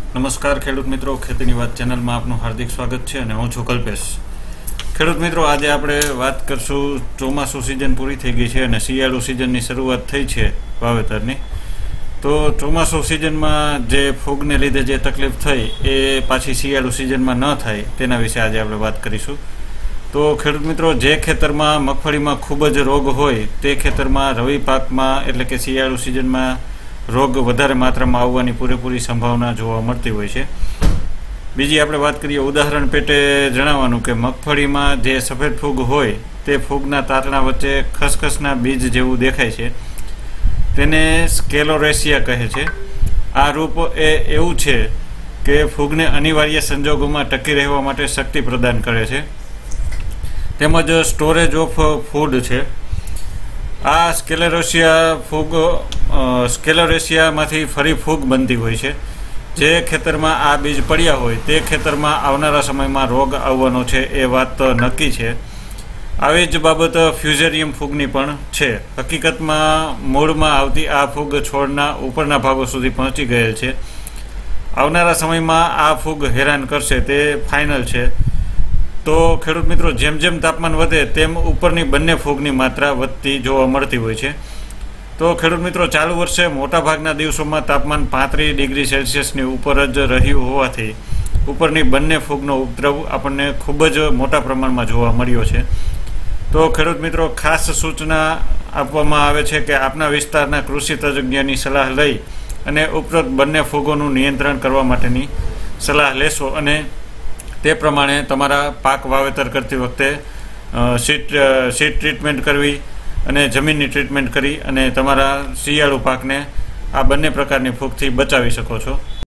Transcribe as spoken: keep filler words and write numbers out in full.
નમસ્કાર ખેડૂત મિત્રો, ખેતીની વાત ચેનલમાં આપનું હાર્દિક સ્વાગત છે અને હું છું કલ્પેશ। ખેડૂત મિત્રો, આજે આપણે વાત કરશું, ચોમાસું સિઝન પૂરી થઈ ગઈ છે અને શિયાળુ સિઝનની શરૂઆત થઈ છે વાવેતરની। તો ચોમાસું સિઝનમાં જે ફૂગને લીધે જે તકલીફ થઈ એ પાછી શિયાળુ સિઝનમાં ન થાય તેના વિશે આજે આપણે વાત કરીશું। તો ખેડૂત મિત્રો, જે ખેતરમાં મગફળીમાં ખૂબ જ રોગ હોય તે ખેતરમાં રવિ પાકમાં એટલે કે શિયાળુ સિઝનમાં રોગ વધારે માત્રામાં આવવાની પૂરેપૂરી સંભાવના જોવા મળતી હોય છે। બીજી આપણે વાત કરીએ, ઉદાહરણ પેટે જણાવવાનું કે મગફળીમાં જે સફેદ ફૂગ હોય તે ફૂગના તાતણા વચ્ચે ખસખસના બીજ જેવું દેખાય છે, તેને સ્કેલોરેસિયા કહે છે। આ રૂપ એ એવું છે કે ફૂગને અનિવાર્ય સંજોગોમાં ટકી રહેવા માટે શક્તિ પ્રદાન કરે છે, તેમજ સ્ટોરેજ ઓફ ફૂડ છે। આ સ્કેલેરોસિયા ફૂગ સ્કેલોરેસિયામાંથી ફરી ફૂગ બનતી હોય છે। જે ખેતરમાં આ બીજ પડ્યા હોય તે ખેતરમાં આવનારા સમયમાં રોગ આવવાનો છે એ વાત નક્કી છે। આવી જ બાબત ફ્યુઝેરિયમ ફૂગની પણ છે। હકીકતમાં મૂળમાં આવતી આ ફૂગ છોડના ઉપરના ભાગો સુધી પહોંચી ગયેલ છે। આવનારા સમયમાં આ ફૂગ હેરાન કરશે તે ફાઇનલ છે। તો ખેડૂત મિત્રો, જેમ જેમ તાપમાન વધે તેમ ઉપરની બંને ફૂગની માત્રા વધતી જોવા મળતી હોય છે। તો ખેડૂત મિત્રો, ચાલુ વર્ષે મોટાભાગના દિવસોમાં તાપમાન પાંત્રીસ ડિગ્રી સેલ્સિયસની ઉપર જ રહ્યું હોવાથી ઉપરની બંને ફૂગનો ઉપદ્રવ આપણને ખૂબ જ મોટા પ્રમાણમાં જોવા મળ્યો છે। તો ખેડૂત મિત્રો, ખાસ સૂચના આપવામાં આવે છે કે આપના વિસ્તારના કૃષિ તજજ્ઞની સલાહ લઈ અને ઉપરોક્ત બંને ફૂગોનું નિયંત્રણ કરવા માટેની સલાહ લેશો અને તે પ્રમાણે તમારા પાક વાવેતર કરતી વખતે સીટ સીટ ટ્રીટમેન્ટ કરવી અને જમીનની ટ્રીટમેન્ટ કરી અને તમારા શિયાળુ પાકને આ બંને પ્રકારની ફૂગથી બચાવી શકો છો।